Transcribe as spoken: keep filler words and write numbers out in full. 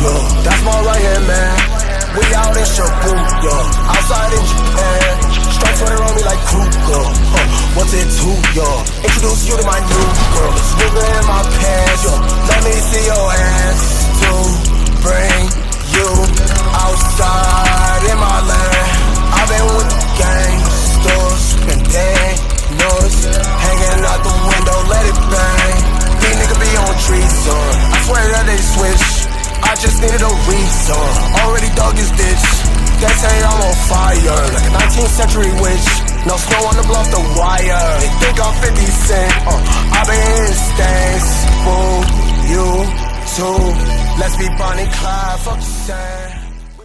yo. That's my right hand man. We out in Shibuya, outside in Japan. Strike for the on me like Kruger. Huh, what's it to, yo? Introduce you to my new girl. Smoother in my pants, yo. Let me see your ass to bring you outside in my land. I've been with the gangsters, and bangers, hanging out the window, let it bang. These niggas be on treason. I swear that they switch. I just needed a reason. Already dug this ditch. They say I'm on fire, like a nineteenth century witch. No snow on the bluff, the wire. They think I'm fifty cent. Uh, I've been in stance. Boo, you too. Let's be Bonnie Clyde. Fuck the sand.